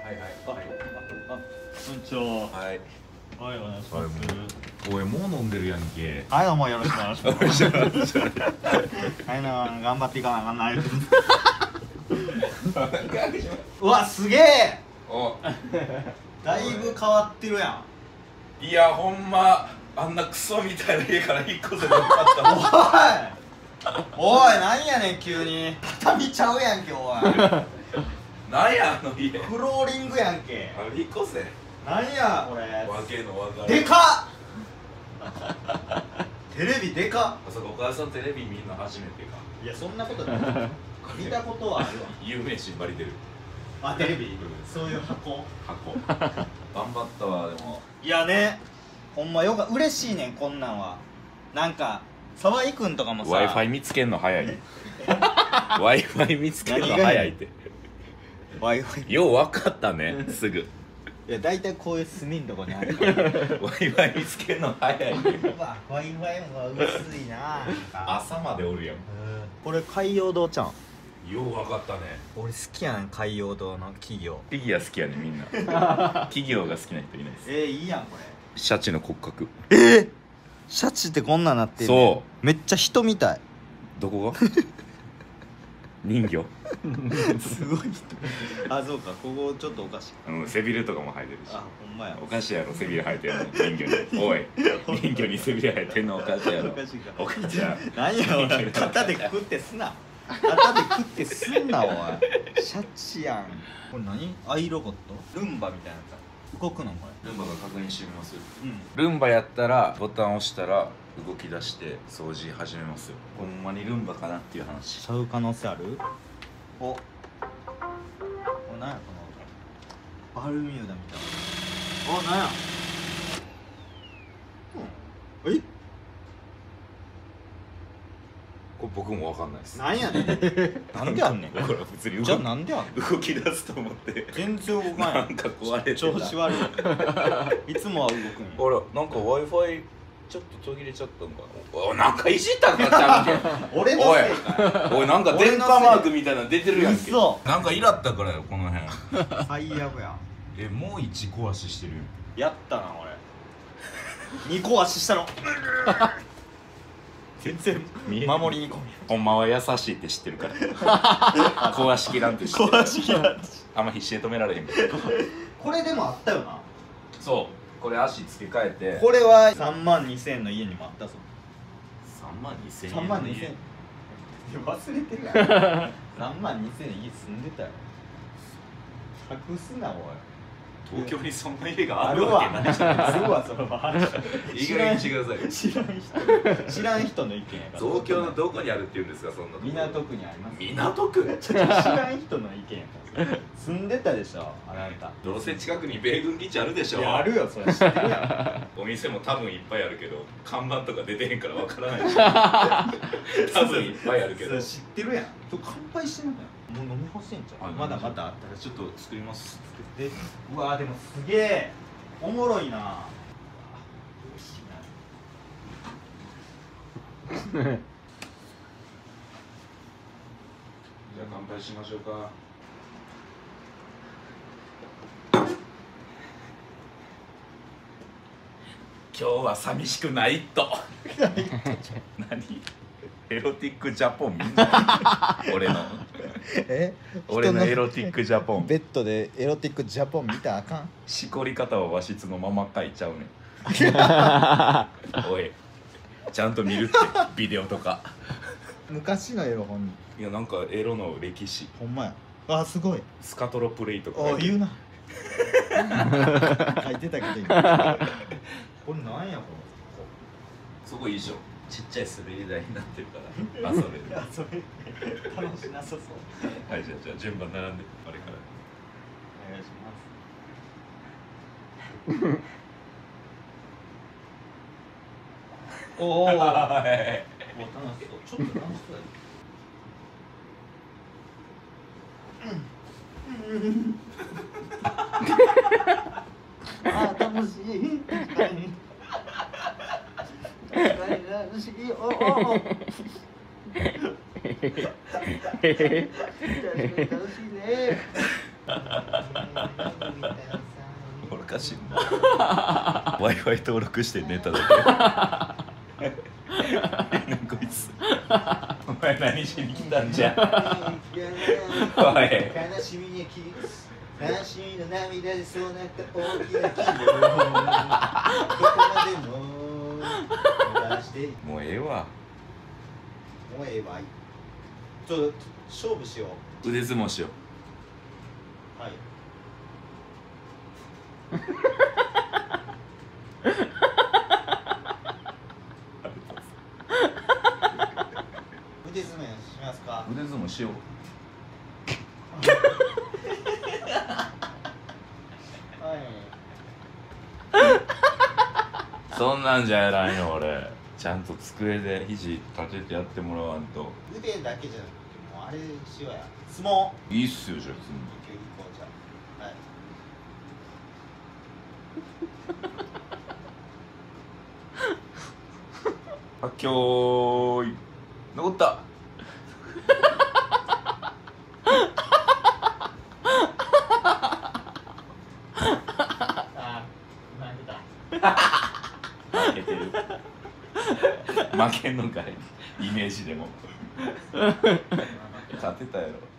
はいはい。 こんにちは。 はい。 はい、お願いします。 おい、もう飲んでるやんけ。 はい、どうもよろしくお願いします。はいな、頑張っていかなあかんない。うわ、すげえ。 お。 だいぶ変わってるやん。 いや、ほんま、あんなクソみたいな家から引っ越せばよかった。おい、なんやねん急に。畳ちゃうやんけ、おい。 なんやあの家。 フローリングやんけ。 引っ越せ。 なんやこれ。 わけのわからん。 でかっ。テレビでかっ。 あそこお母さんテレビ見んの初めてか。 いや、そんなことない。見たことはあるわ。 有名人バリ出る。 あ、テレビ。そういう箱。 頑張ったわ。でもいやね、ほんまよか嬉しいねん、こんなんは。なんか沢井くんとかもさ Wi-Fi 見つけんの早い。Wi-Fi 見つけるの早いって。 Wi-Fi よう分かったね、すぐ。 いや、大体こういう隅んとこにある。 Wi-Fi 見つけるの早い。 うわ、Wi-Fi も薄いな。 朝までおるやん。 これ海洋堂ちゃん。 よう分かったね。 俺好きやねん、海洋堂の企業。 フィギュア好きやねみんな。企業が好きな人いないです。 いいやんこれ。 シャチの骨格。 シャチってこんなんなってる。 そうめっちゃ人みたい。 どこが人魚。 すごい人。あ、そうか、ここちょっとおかしい。 背びれとかも生えてるし。 あ、ほんまや。 おかしいやろ、背びれ生えてるの人魚に。おい、人魚に背びれ生えてんのおかしいやろ。 おかしいか。 おかしいやろ。 なんやおい、肩で食ってすな。肩で食ってすんなおい。シャチやん。これ何？アイロボット？ルンバみたいなやつ。動くのこれ。 ルンバが確認してみます。 うん。 ルンバやったらボタンを押したら動き出して掃除始めますよ。ほんまにルンバかなっていう話。 ちゃう可能性ある？お。これなんやこのバルミューダみたいな。お、なんや。 これ僕もわかんないです。 なんやねん。なんであんねん。 これ普通にじゃあなんであんねん。 動き出すと思って全然動かない。 なんか壊れてた。 調子悪い。いつもは動くんや。 ほら、なんか Wi-Fi ちょっと途切れちゃったんかな。おい、なんかいじったんかちゃうけん。 俺のせいか。 おい、なんか電波マークみたいなの出てるやんけ。 嘘。 なんかイラったからよ、この辺。 最悪やん。 もう1個足してるよ。 やったな俺。2個足したの。全然守りにこほんまは優しいって知ってるから壊しきらんって知ってる。 壊しきらん。 あんま必死で止められへんから。 これでもあったよな。 そうこれ足付け替えて。 これは32000円の家にもあったぞ。 32000円。 32000円。忘れてるやん。32000円の家住んでたよ。隠すなおい。 東京にそんな家があるわけないじゃないですか。 あるわその場。 意外にしてください。 知らん人の意見やから。 東京のどこにあるって言うんですか、そんなとこ。 港区にあります。 港区。 知らん人の意見やから。住んでたでしょあなた。 どうせ近くに米軍基地あるでしょ。 いやあるよ、それ知ってるやん。 お店も多分いっぱいあるけど看板とか出てへんからわからないし。多分いっぱいあるけど。 知ってるやん。乾杯してみたよ。もう飲み干してんじゃん。まだまだあったらちょっと作ります。 で、うわーでもすげえおもろいな。じゃあ乾杯しましょうか。今日は寂しくないと。何？エロティックジャポンみんな。俺の。俺のエロティックジャポン。 ベッドでエロティックジャポン見たらあかん。 しこり方は和室のまま書いちゃうねん。おい、ちゃんと見るってビデオとか。 昔のエロ本。 いや、なんかエロの歴史。 ほんまや。あ、すごい。 スカトロプレイとか。 あ、言うな。書いてたけど今。これなんやこれ。 そこいいでしょ。ちっちゃい滑り台になってるから遊べる。 遊べる。楽しなさそう。 はい、じゃあ順番並んであれから。 お願いします。おお。もう楽しそう。ちょっと楽しそうや。あ、楽しい。確かに。確かに楽しい。おお。確かに楽しいね。 おかしいな。Wi-Fi 登録して寝ただけ。こいつ。お前何しに来たんじゃ。おい。 悲しみに悲しみの涙でそうなった大きな希望。どこまでも出して。 もうええわ。 もうええわい。ちょっと勝負しよう。 腕相撲しよう。 はい。腕相撲しますか。 腕相撲しよう。 はい。 そんなんじゃやらんよ俺。ちゃんと机で肘立ててやってもらわんと。 腕だけじゃなくてもうあれしようや。相撲。 いいっすよじゃあ結構じゃあ。はい。 あきょーい残った。 あ、負けた。 負けてる。負けんのかい。イメージでも勝てたやろ。